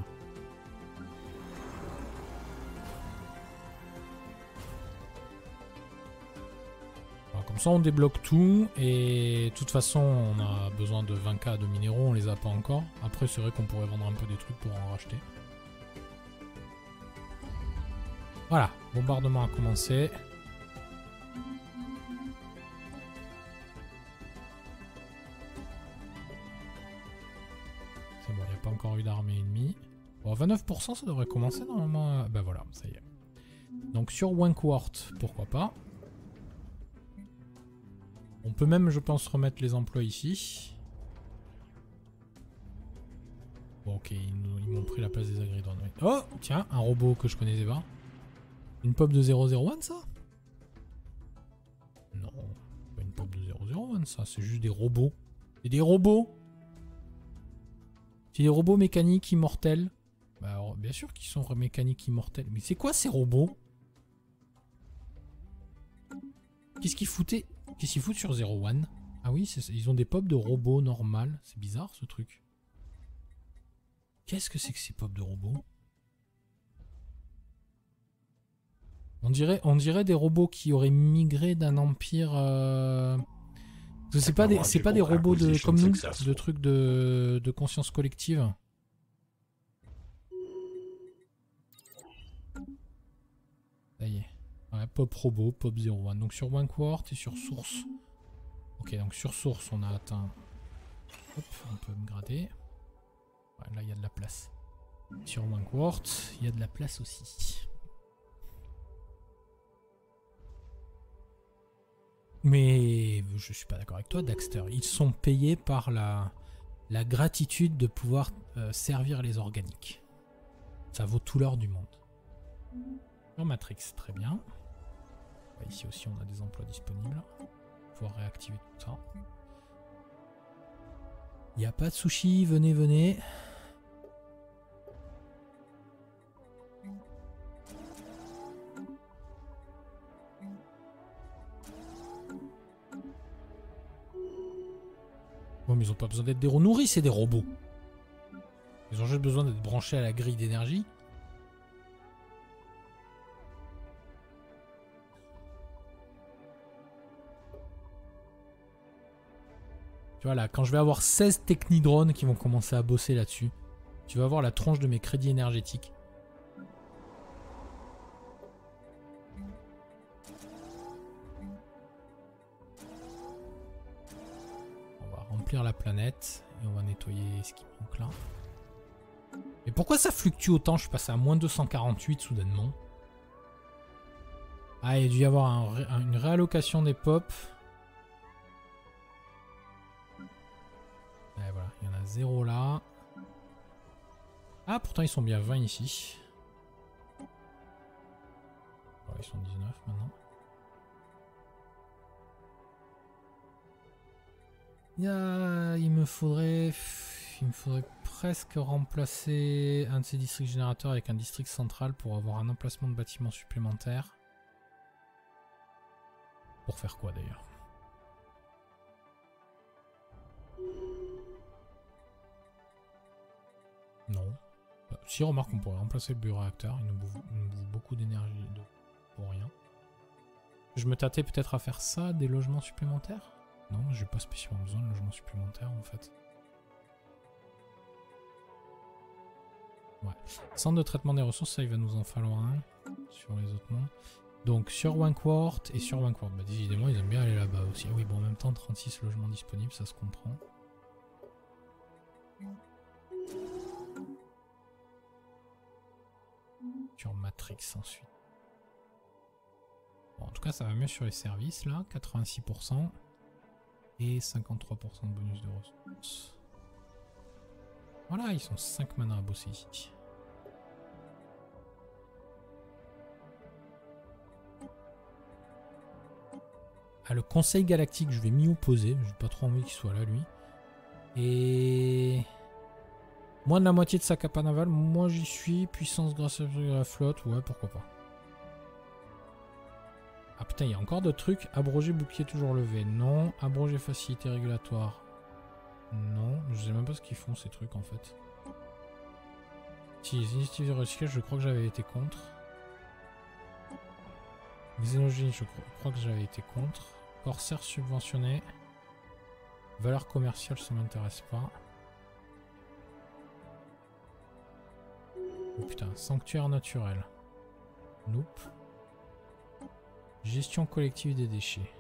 Alors, comme ça on débloque tout et de toute façon on a besoin de 20K de minéraux, on les a pas encore. Après c'est vrai qu'on pourrait vendre un peu des trucs pour en racheter. Voilà, bombardement a commencé. C'est bon, il n'y a pas encore eu d'armée ennemie. Bon, 29%, ça devrait commencer normalement. Bah voilà, ça y est. Donc sur Winkworth, pourquoi pas. On peut même, je pense, remettre les emplois ici. Bon, ok, ils m'ont pris la place des agridrones. Oui. Oh, tiens, un robot que je connaissais pas. Une pop de 001, ça? Non, pas une pop de 001, ça. C'est juste des robots. C'est des robots. C'est des robots mécaniques immortels. Bah, alors, bien sûr qu'ils sont mécaniques immortels. Mais c'est quoi ces robots? Qu'est-ce qu'ils foutaient? Qu'est-ce qu'ils foutent sur 01? Ah oui, ils ont des pops de robots normales. C'est bizarre ce truc. Qu'est-ce que c'est que ces pops de robots? On dirait des robots qui auraient migré d'un empire. C'est pas des robots comme nous, de trucs de conscience collective. Ça y est. Ouais, pop robot, pop 01. Donc sur Winkworth et sur Source. Ok, donc sur Source, on a atteint. Hop, on peut me grader. Ouais, là, il y a de la place. Sur Winkworth, il y a de la place aussi. Mais je suis pas d'accord avec toi, Daxter. Ils sont payés par la gratitude de pouvoir servir les organiques. Ça vaut tout l'or du monde. Sur Matrix, très bien. Ici aussi, on a des emplois disponibles. Pouvoir réactiver tout ça. Il n'y a pas de sushi, venez, venez. Bon, mais ils ont pas besoin d'être des nourris, c'est des robots. Ils ont juste besoin d'être branchés à la grille d'énergie. Tu vois là, quand je vais avoir 16 technidrones qui vont commencer à bosser là-dessus, tu vas voir la tronche de mes crédits énergétiques. On va remplir la planète et on va nettoyer ce qui manque là. Mais pourquoi ça fluctue autant? Je suis passé à moins 248 soudainement. Ah, il y a dû y avoir une réallocation des pops. Et voilà, il y en a 0 là. Ah, pourtant ils sont bien 20 ici. Oh, ils sont 19 maintenant. Il me faudrait presque remplacer un de ces districts générateurs avec un district central pour avoir un emplacement de bâtiment supplémentaire. Pour faire quoi d'ailleurs? Non. Si, remarque, on pourrait remplacer le bioréacteur. Il nous bouffe beaucoup d'énergie pour rien. Je me tâtais peut-être à faire ça, des logements supplémentaires? Non, j'ai pas spécialement besoin de logements supplémentaires en fait. Ouais. Centre de traitement des ressources, ça il va nous en falloir un sur les autres mondes. Donc sur Winkworth et sur Winkworth. Bah décidément ils aiment bien aller là-bas aussi. Ah oui, bon en même temps 36 logements disponibles, ça se comprend. Sur Matrix ensuite. Bon, en tout cas ça va mieux sur les services là, 86%. Et 53% de bonus de ressources. Voilà, ils sont 5 mana à bosser ici. Ah, le Conseil Galactique, je vais m'y opposer. J'ai pas trop envie qu'il soit là, lui. Et... moins de la moitié de sa capa navale, moi j'y suis. Puissance grâce à la flotte, ouais, pourquoi pas. Ah putain, il y a encore d'autres trucs. Abroger bouclier toujours levé, non. Abroger facilité régulatoire, non. Je sais même pas ce qu'ils font ces trucs en fait. Si, les initiatives de recyclage, je crois que j'avais été contre. Xénogénie, je crois que j'avais été contre. Corsaire subventionné. Valeur commerciale, ça m'intéresse pas. Oh putain, sanctuaire naturel. Nope. Gestion collective des déchets.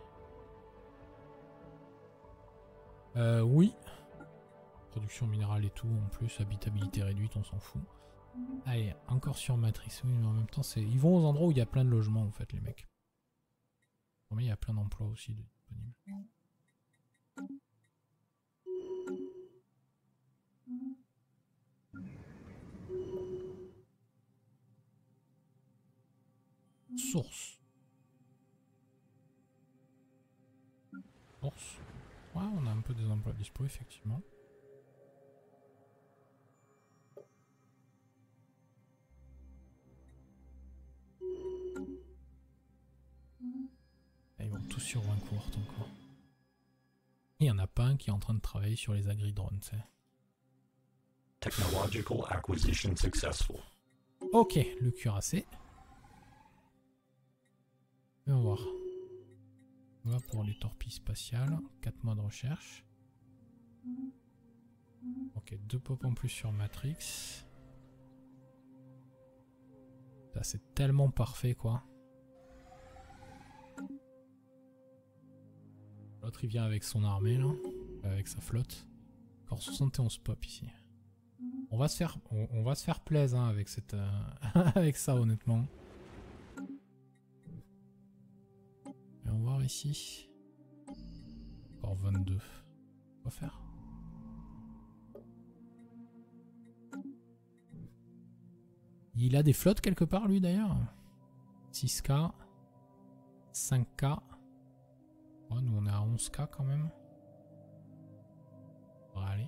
Oui. Production minérale et tout en plus. Habitabilité réduite, on s'en fout. Allez, encore sur Matrix. Oui, mais en même temps, ils vont aux endroits où il y a plein de logements, en fait, les mecs. Mais il y a plein d'emplois aussi disponibles. Source. Source. Ouais, on a un peu des emplois dispo, effectivement. Et ils vont tous sur Wancourt encore. Il n'y en a pas un qui est en train de travailler sur les agri-drones, tu sais. Technological acquisition successful. Ok, le cuirassé. Et on va voir. On va pour les torpilles spatiales. 4 mois de recherche. Ok, 2 pop en plus sur Matrix. Ça c'est tellement parfait quoi. L'autre il vient avec son armée là. Avec sa flotte. Encore 71 pop ici. On va se faire plaisir hein, avec cette avec ça honnêtement. Et on va voir ici. Encore 22. On va faire. Il a des flottes quelque part lui d'ailleurs. 6K. 5K. Oh, nous on est à 11K quand même. On va aller.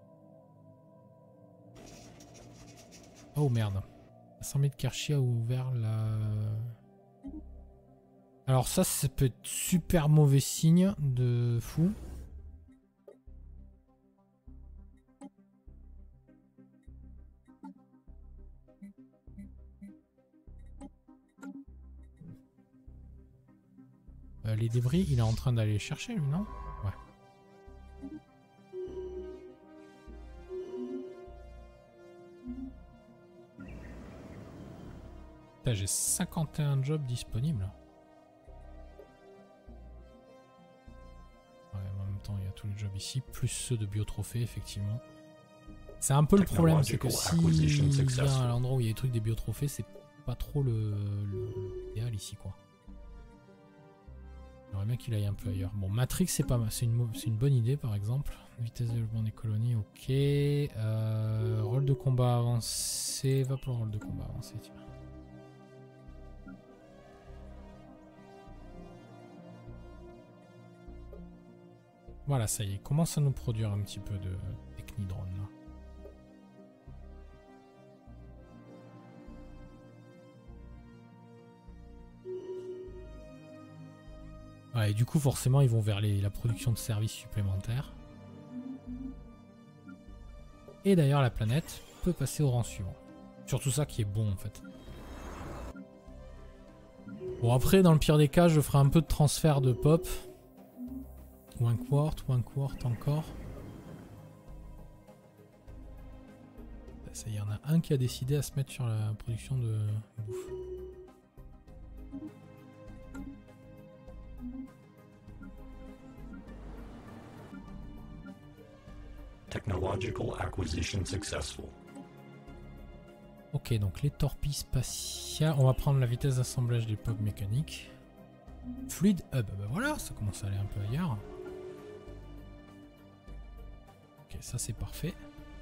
Oh merde. 100 000 Kershi a ouvert la... Alors ça peut être super mauvais signe de fou. Les débris, il est en train d'aller les chercher lui, non? Ouais. J'ai 51 jobs disponibles. Ouais, en même temps, il y a tous les jobs ici, plus ceux de biotrophées, effectivement. C'est un peu le problème, c'est que si il vient à l'endroit où il y a des trucs des biotrophées, c'est pas trop l'idéal ici, quoi. J'aimerais bien qu'il aille un peu ailleurs. Bon, Matrix, c'est pas mal. C'est une bonne idée, par exemple. Vitesse de développement des colonies, ok. Rôle de combat avancé. Va pour le rôle de combat avancé, tiens. Voilà, ça y est. Il commence à nous produire un petit peu de technidrone, là. Ouais, et du coup, forcément, ils vont vers la production de services supplémentaires. Et d'ailleurs, la planète peut passer au rang suivant. Surtout ça qui est bon, en fait. Bon, après, dans le pire des cas, je ferai un peu de transfert de pop. Wancourt encore. Ça y en a un qui a décidé à se mettre sur la production de bouffe. Technological acquisition successful. Ok, donc les torpilles spatiales. On va prendre la vitesse d'assemblage des pop mécaniques. Fluid hub, bah voilà, ça commence à aller un peu ailleurs. Ok, ça c'est parfait.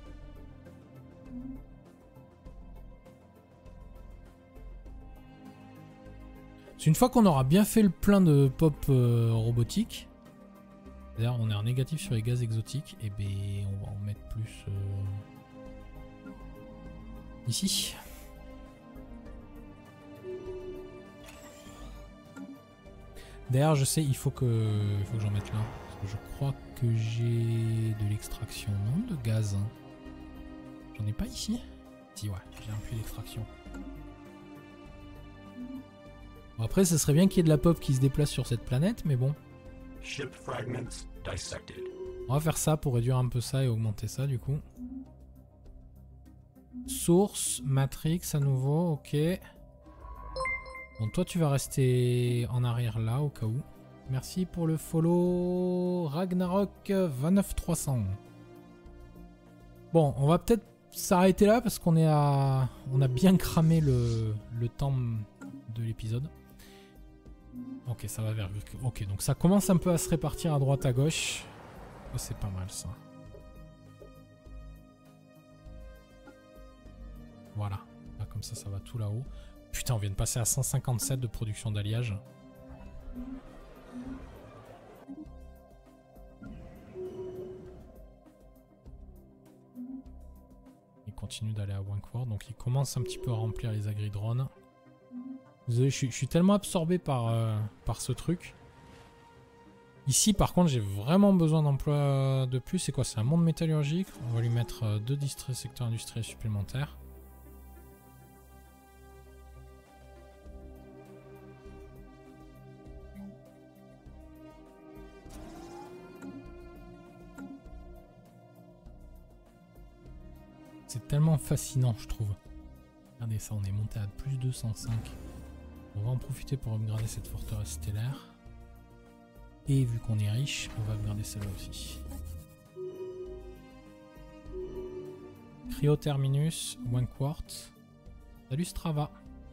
C'est une fois qu'on aura bien fait le plein de pop robotiques. D'ailleurs, on est en négatif sur les gaz exotiques. Et ben, on va en mettre plus ici. D'ailleurs, je sais, il faut que j'en mette là. Parce que je crois que j'ai de l'extraction, non, de gaz. J'en ai pas ici? Si, ouais, j'ai un puits d'extraction. Bon, après, ce serait bien qu'il y ait de la pop qui se déplace sur cette planète, mais bon. Ship fragments dissected. On va faire ça pour réduire un peu ça et augmenter ça, du coup. Source, Matrix à nouveau, ok. Bon, toi, tu vas rester en arrière là, au cas où. Merci pour le follow, Ragnarok 29300. Bon, on va peut-être s'arrêter là parce qu'on est à... On a bien cramé le temps de l'épisode. Ok, ça va vers... Ok, donc ça commence un peu à se répartir à droite à gauche. Oh, c'est pas mal ça. Voilà. Là, comme ça va tout là-haut. Putain, on vient de passer à 157 de production d'alliage. Il continue d'aller à Wankworth, donc il commence un petit peu à remplir les agri-drones. Désolé, je suis tellement absorbé par ce truc. Ici, par contre, j'ai vraiment besoin d'emplois de plus. C'est quoi? C'est un monde métallurgique. On va lui mettre 2 districts secteurs industriels supplémentaires. C'est tellement fascinant, je trouve. Regardez ça, on est monté à plus 205. On va en profiter pour upgrader cette forteresse stellaire. Et vu qu'on est riche, on va upgrader celle-là aussi. Cryoterminus, Wankworth. Salut Strava.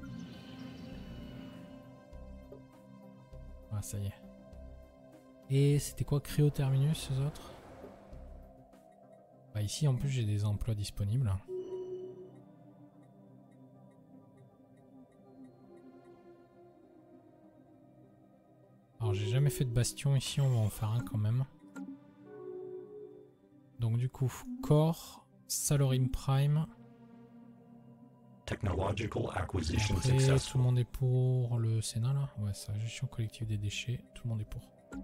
Ah, ça y est. Et c'était quoi Cryoterminus, ces autres? Bah ici, en plus, j'ai des emplois disponibles. Alors, j'ai jamais fait de bastion ici, on va en faire un quand même. Donc, du coup, Core, Salorim Prime. Technological acquisition Après, successful. tout le monde est pour le Sénat là? Ouais, ça, gestion collective des déchets, tout le monde est pour.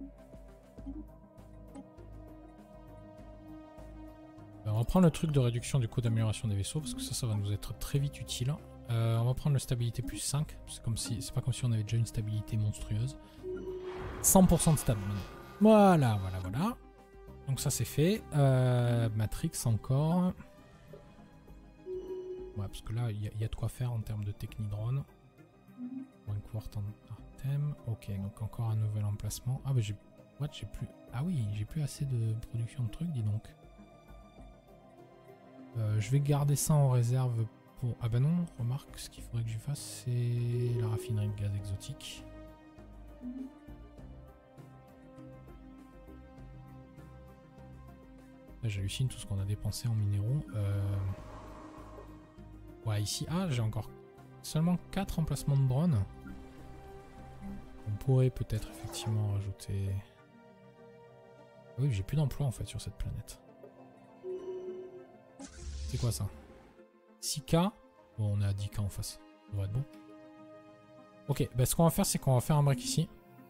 On va prendre le truc de réduction du coût d'amélioration des vaisseaux parce que ça va nous être très vite utile. On va prendre le stabilité plus 5. C'est pas comme si on avait déjà une stabilité monstrueuse. 100% de stab maintenant. Voilà. Donc ça c'est fait. Matrix encore. Ouais, parce que là il y a de quoi faire en termes de technidrone. Wankworth en Artem. Ok, donc encore un nouvel emplacement. Ah bah j'ai plus. Ah oui, j'ai plus assez de production de trucs, dis donc. Je vais garder ça en réserve pour... Ah bah non, remarque, ce qu'il faudrait que je fasse, c'est la raffinerie de gaz exotique. Là, j'hallucine tout ce qu'on a dépensé en minéraux. Ouais, ici... Ah, j'ai encore seulement 4 emplacements de drones. On pourrait peut-être effectivement rajouter... Ah oui, j'ai plus d'emploi en fait sur cette planète. C'est quoi ça? 6K. Bon, on est à 10K en face. Ça devrait être bon. Ok, bah ce qu'on va faire, c'est qu'on va faire un break ici.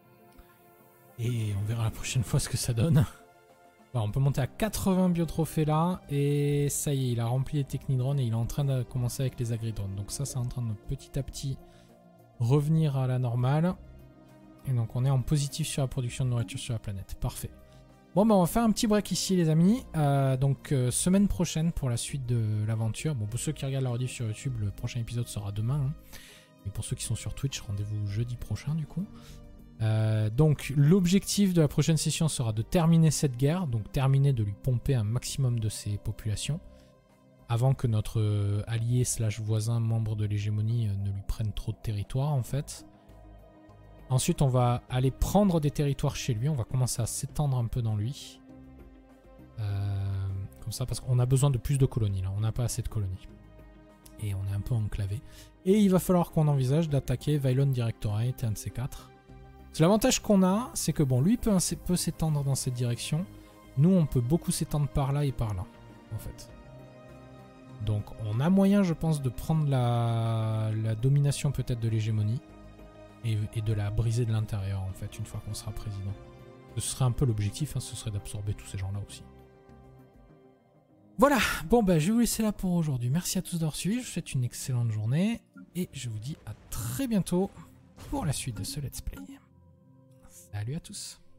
Et on verra la prochaine fois ce que ça donne. Voilà, on peut monter à 80 biotrophées là. Et ça y est, il a rempli les technidrones et il est en train de commencer avec les agridrones. Donc ça, c'est en train de petit à petit revenir à la normale. Et donc on est en positif sur la production de nourriture sur la planète. Parfait. Bon bah on va faire un petit break ici les amis, semaine prochaine pour la suite de l'aventure. Bon pour ceux qui regardent la rediff sur YouTube, le prochain épisode sera demain. Hein. Et pour ceux qui sont sur Twitch, rendez-vous jeudi prochain du coup. Donc l'objectif de la prochaine session sera de terminer cette guerre, donc terminer de lui pomper un maximum de ses populations, avant que notre allié / voisin membre de l'hégémonie ne lui prenne trop de territoire en fait. Ensuite, on va aller prendre des territoires chez lui. On va commencer à s'étendre un peu dans lui. Comme ça, parce qu'on a besoin de plus de colonies. Là, on n'a pas assez de colonies. Et on est un peu enclavé. Et il va falloir qu'on envisage d'attaquer Vylon Directorate, un de ces 4. L'avantage qu'on a, c'est que bon, lui peut s'étendre dans cette direction. Nous, on peut beaucoup s'étendre par là et par là, en fait. Donc, on a moyen, je pense, de prendre la domination peut-être de l'hégémonie. Et de la briser de l'intérieur en fait une fois qu'on sera président. Ce serait un peu l'objectif, hein, ce serait d'absorber tous ces gens là aussi. Voilà, bon bah je vais vous laisser là pour aujourd'hui. Merci à tous d'avoir suivi, je vous souhaite une excellente journée. Et je vous dis à très bientôt pour la suite de ce let's play. Salut à tous.